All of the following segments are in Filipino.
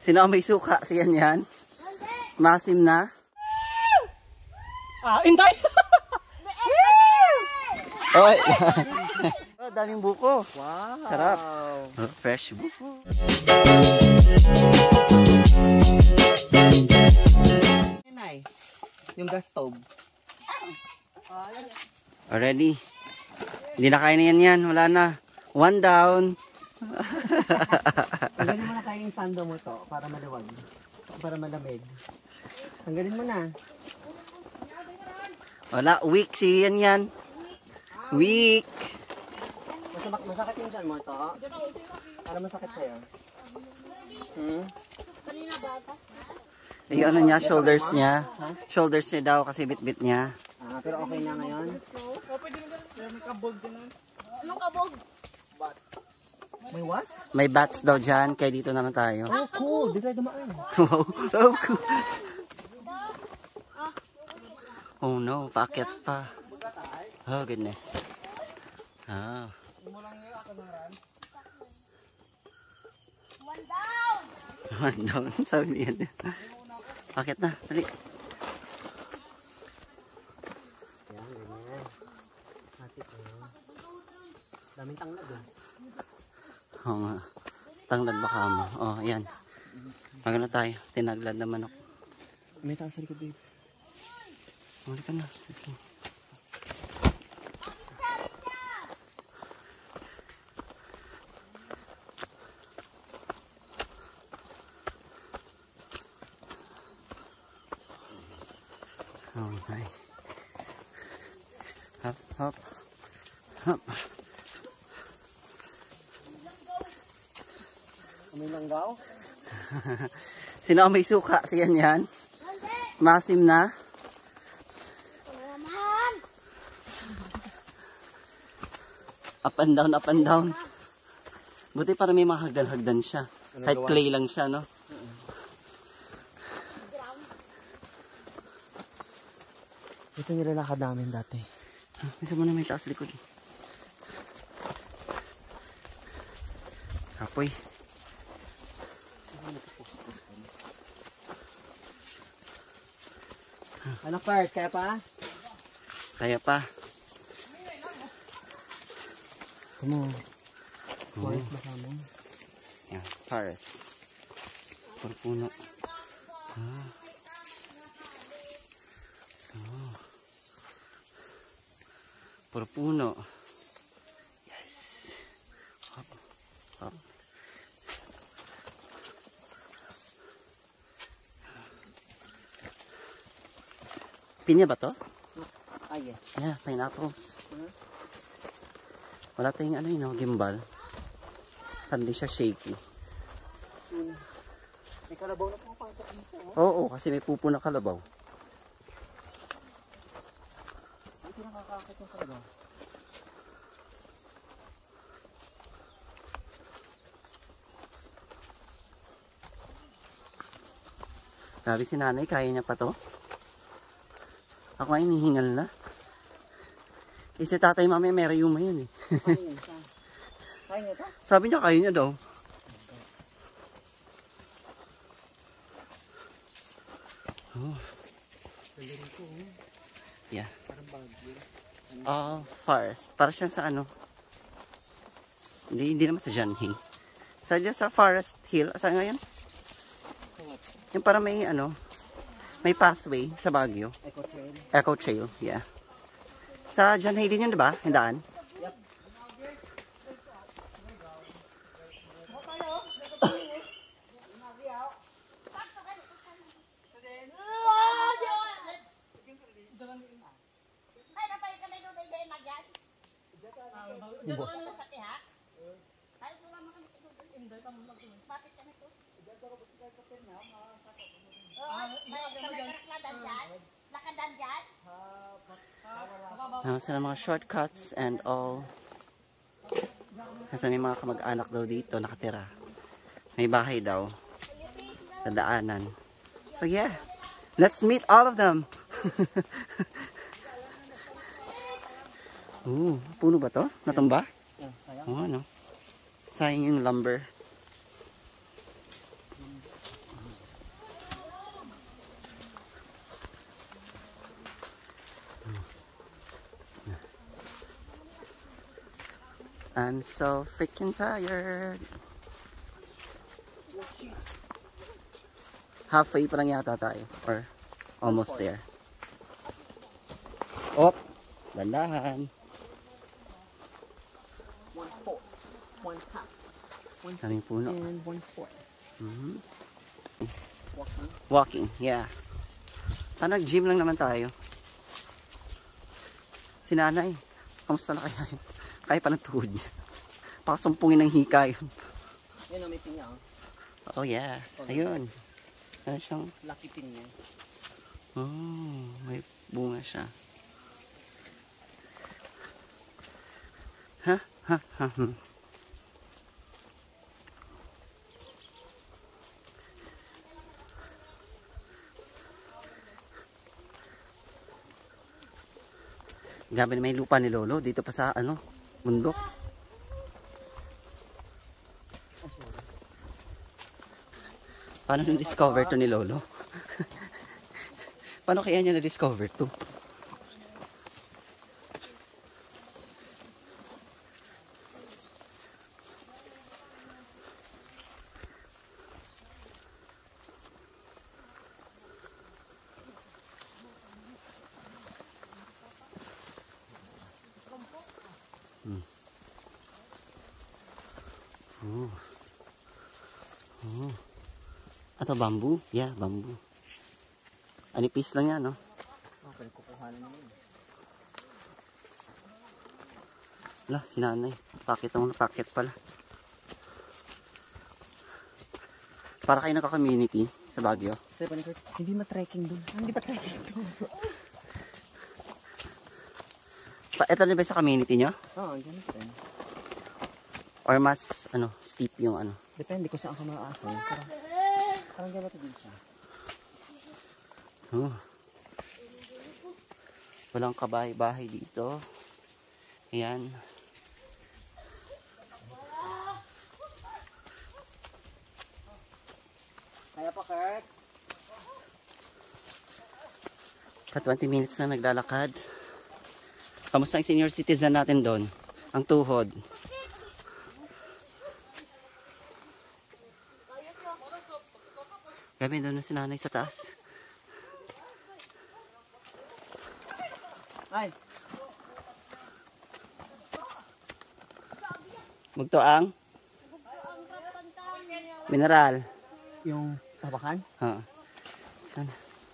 Sino ang may suka? Siyan yan? Masim na? Intay! Oy! Oh, daming buko. Wow! Sarap. Oh, fresh buko. Nay, yung gas stove. Already. Hindi na kaya na yan. Wala na. One down. Tanggalin mo na tayo yung sando mo to para maluwag. Para malamig. Tanggalin mo na. Wala. Weak si yan. Weak. Masakit yung tiyan mo to. Para masakit sa'yo. Yung ano niya, shoulders niya. Shoulders niya daw kasi bit-bit niya. Pero okay na ngayon. May kabog din. Anong kabog? May what? May bats daw dyan, kaya dito na lang tayo. Oh, cool. Di tayo dumaan. Wow. Oh, cool. Oh no, paakyat pa. Oh goodness. Ah. One down! One down, sabi niya. Paakyat na, dali. Yan, ganyan. Masip na yun. Daming tanglad yun. Oo nga. Tanglad baka mo. Oh, ayan. Magano tayo. Tinaglad na manok. May taas sa likod, babe. Muli ka na. Okay. Hop, hop. Hop. May langgaw? Sino ang may suka? Siyan yan? Masim na? Up and down, up and down. Buti para may mga hagdan-hagdan siya. Kahit clay lang siya, no? Ito yung nilalakad namin dati. Isa mo na may taas likod. Apoy. Ano part? Kaya pa? Kaya pa. Come on. Forest ba kamo? Yan, forest. Puro puno. Ah. Oh. Puro puno. Yes. Hop. Hop. Pinya ba to? Ah, yes. Yeah, pineapples. Wala tayong ano yun, gimbal. Hindi siya shaky. May kalabaw na pumapasok dito. Oo, kasi may pupo na kalabaw. Dito nakakakit yung kalabaw. Grabe si nanay, kaya niya pa to. Ako ay hinihingal na. Kasi tatay mami may rayuma yun eh. Kaya niya ta? Sabi niya kaya niya daw. Oh. Yeah. It's all forest. Para siya sa ano. Hindi naman sa Janhay. Sa Forest Hill. Saan nga yan? Yung para may ano. May pathway sa Baguio. Eco Trail. Eco Trail, yeah. Sa Janhay din yun, diba? Yung daan? Yep. Sa mga shortcuts and all. Kasi may mga kamag-anak daw dito nakatira. May bahay daw. Sa daanan. So yeah. Let's meet all of them. Puno ba to? Natumba? Oo, ano? Sayang yung lumber. I'm so freaking tired. Halfway pa lang yata tayo. Or almost there. Oh, dandahan. 1/4. 1/2. Daming puno. And 1/4. Walking, yeah. Nag-gym lang naman tayo. Si nanay, kamusta na kaya? Kaya pa ng tuhod niya. Pakasumpungin ng hika yun. Yan o, may pinya o. Oh yeah, ayun. Ano siyang... Lucky pinya. Oh, may bunga siya. Ha? Ha? Ha? Gabi na may lupa ni Lolo dito pa sa ano, bundok. Paano na-discover to ni Lolo? Paano kaya niya na-discover to? Ato bamboo? Yeah, bamboo. Anipis lang yan, no? Okay, kukuhanan naman. Wala, si nanay. Pakit mo na pakit pala. Para kayo naka-community sa Baguio. Hindi ma-trekking dun. Hindi pa trekking dun. Ito na ba sa community nyo? Oo, dyan na rin. Or mas, ano, steep yung ano? Depende kung saan ka maaasay. Parang gano'n ito din siya. Oh. Walang kabahay-bahay dito. Ayan. Kaya pa, Kurt? Pa 20 minutes na naglalakad. Kamusta ang senior citizen natin doon? Ang tuhod. Gabi doon na si nanay sa taas. Ay! Mugto ang? Mineral. Yung tabakan? Ha. Sana.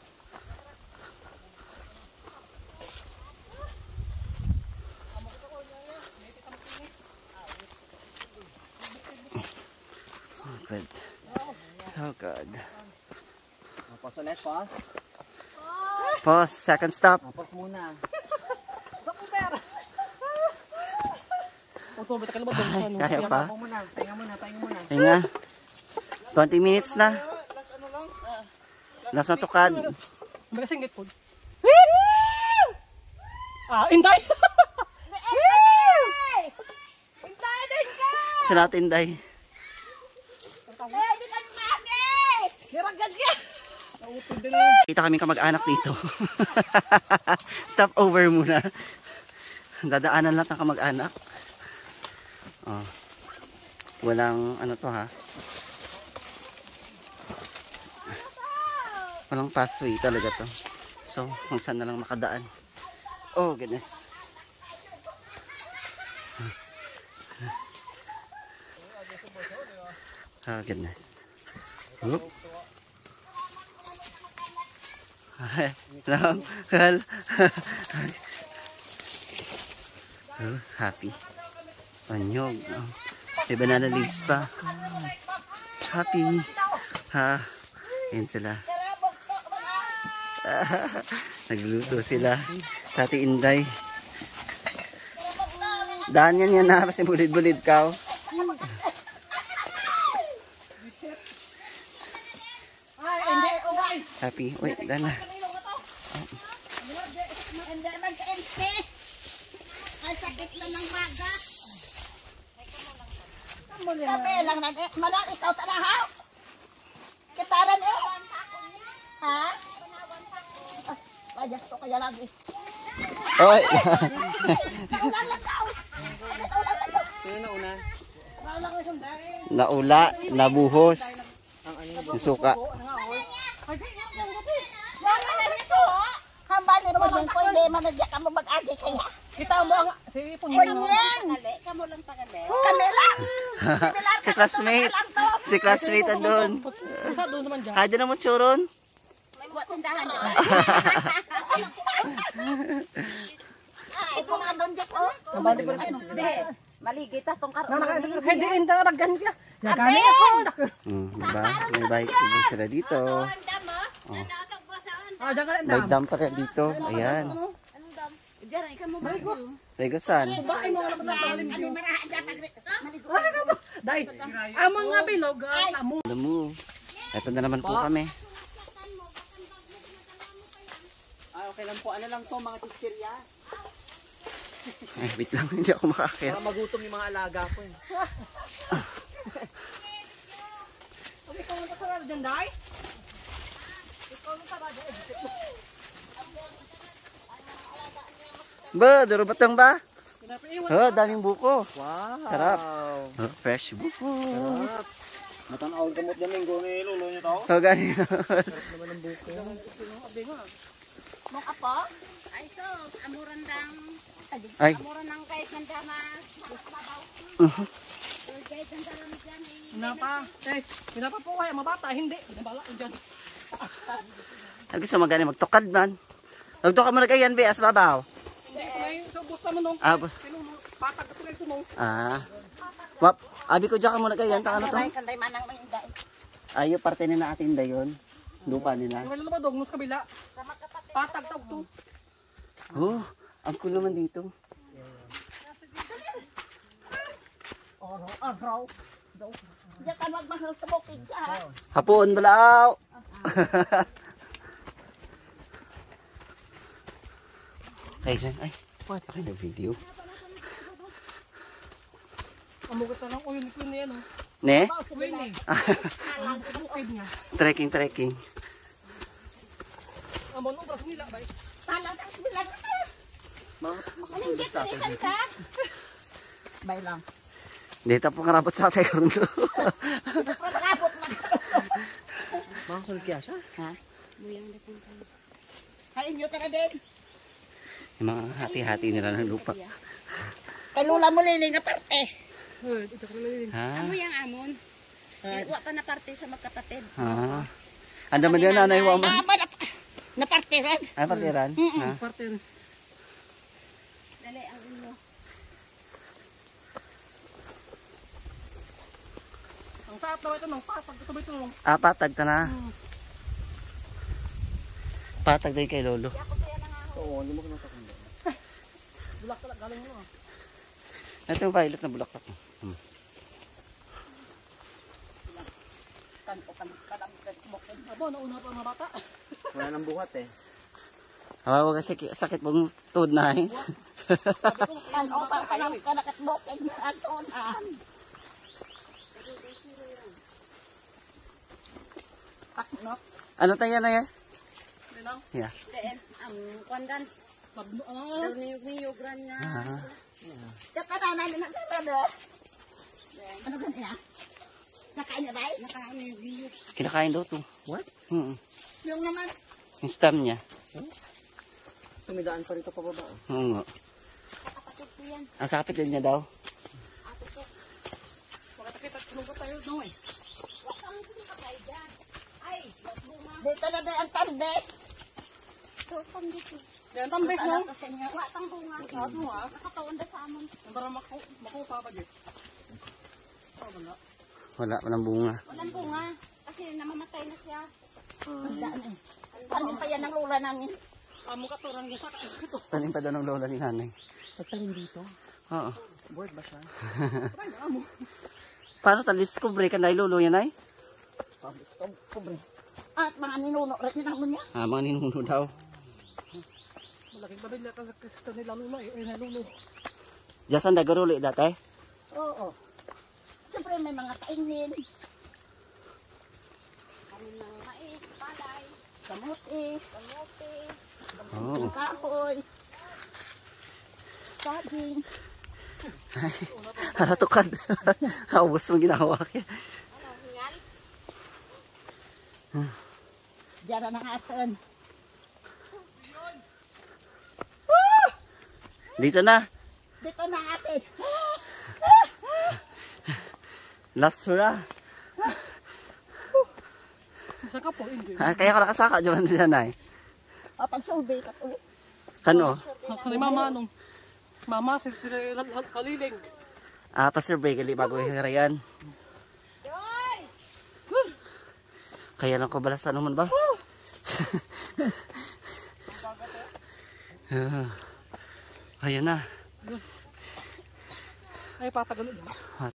Oh good. Oh god. Pause ulit, pause. Pause, second stop. Pause muna. Saan kong pera? Ay, kaya pa. Pahinga muna. Hinga. 20 minutes na. Nasa tukad. Magasingit po. Intay! Intay din ka! Sa natin, day. Hindi kami mami! Niragad ka! Kita kami kamag-anak dito. Stop over muna. Dadaanan lang ng kamag-anak. Oh. Walang ano to ha. Walang pathway talaga to. So, kung saan na lang makadaan. Oh, goodness. Oh, goodness. Whoop. Hello. Hello. Oh, happy. Anyog. Oh. May banana leaves pa. Happy. Ha. Ayan sila. Nagluto sila. Tati Inday. Daan yan na. Kasi bulid-bulid ka. Happy. Wait, daan na. Hindi man sa MC. Ay, sakit na ng baga. Sabi lang na eh. Manang ikaw tanahaw. Kitaran eh. Ha? Ayos to kaya lagi. Oy. Naulan lang daw. Naulan lang daw. Sino na una? Naula, nabuhos. Yung suka. Yan na nito. Hambali mo din po, hindi manadya ka mo mag-agi kaya. Kita mo ang si Punyen! Kamo lang tagali. Kami lang! Si classmate. Si classmate andun. Isa doon naman dyan. Hay, doon naman churon. May buat tindahan. Ito nga doon, Jack, oh. Hambali pa rin. Hindi. Maligit atong karoon. Hindi hindi raggan ka. Nagani ako. Diba? May bike din sila dito. Ah, dagan May dam pa rin dito. Ayan. Diyan, ikaw mo ba? Legosan. Bakit mo naman natalim Ano marahan dyan? Maligo. Dahil ang mga bilog tamo. Alam mo. Ito na naman po kami. Okay lang po. Ano lang to, mga chichirya? Ay, wait lang. Hindi ako makakaya. Para magutom yung mga alaga ko eh. Ikaw ang kasarado dyan, Day? Ikaw ang kasarado. Ba, duro batang ba? Pinapaiwan. Oh, daming buko. Wow. Sarap. Oh, fresh buko. Sarap. Matanaw gamot dyan linggo ni lolo nyo tao. Oh, ganyan. Sarap naman ang buko. Mong apo? Ay, so, amurandang. Ay. Amurandang kahit nandamas. Babaw. Kahit nandamas dyan eh. Pinapa. Pinapa po kaya mabata. Hindi. Pinabala ko dyan. Ang gusto magani magtukad man. Magtukad mo na kayan, be, as babaw. Hindi ko na yung subos naman nung. Ah, Patag ko sila ito nung. Wap, abi ko dyan ka muna kayan, taka na to. Kanday, kanday manang mainday. Ayo, parte na natin da yun. Lupa nila. Yung ilan naman dog, nung sa kabila. Patag tawag to. Oh, ang cool naman dito. Araw. Diyan ka magmahal sa bukid ha. Hapon, balaw! Ay, dyan. Ay, what? Okay na video. Amugat na lang ko yun na yan. Ne? Win eh. Bukid niya. Trekking, trekking. Amon nung braso nila ba? Talagang bilang. Anong getirisan ka? Bay lang. Dito po karabot sa atay karon do. Pagkabot man. Mga sulod kaya siya? Ha? Kain nyo ka na din. Yung mga hati-hati nila ng lupa. Kay lula mo liling na parte. Ito ko lang. Ha? Amo yung amon. Wa pa na parte sa magkapatid. Ha? Anda man yun, nanay wa man. Na parte rin. Ay, partiran? Ha? Partner. Dali ang ulo. Ang saat na ito nung patag. Ito ba ito nung? Ah, patag ta na. Patag din kay lolo. Oo, hindi mo kinatakon. Bulak talaga galing mo. Ito yung violet na bulaklak. Abo, nauna pa mga bata. Wala nang buhat eh. Hawa kasi sakit mong tuhod na eh. Ano pa ka lang ka nakatbok ay aton. Ano tayo na yan? Hindi lang. Yeah. Ang kwandan. Ano? Niyog ran nga. Ah. Kapata namin ang sabado. Ano ganyan? Nakain na ba? Nakain na yung Kinakain daw to. What? yung naman. Yung stem niya. Tumidaan pa rito pababa. Oo nga. Kapatid ko yan. Ang sakit din niya daw. Makakita tulog tayo nung eh. Dito na ba ang talbe? Yan tambes no? Watang bunga. Ano ha? Nakatawan na sa amon. Para makuha pa dyan. Wala, walang bunga. Walang bunga. Kasi namamatay na siya. Daan eh. Paano pa yan ang lula namin? Amo ka to, rangyo sa ito. Tanim pa daw ng lola ni nanay. Pagtalim dito? Oo. Bored ba siya? Amo. Paano ta-discover ka na lolo yan ay? Pobre. At mga ninuno rin yun ang niya. Ah, mga ninuno daw. Malaking babay na sa nila lulo eh. Ay lulo. Diyan dagaruli dati? Oo. Siyempre may mga kainin. Kanin ng mais, palay, kamuti, Oo. kahoy, saging. Hala tukad. Haubos mo ginawa kaya. Diyan na atin. Dito na. Dito na atin. Last hurrah. Isa ka po, hindi. Kaya ka nakasaka dyan ay. Pag-survey ka po. Kano? Kani mama nung. Mama, sila kaliling. Pa-survey gali bago hirayan. Kaya lang ko balas ano man ba? Ayun na. Ay, patagalo na.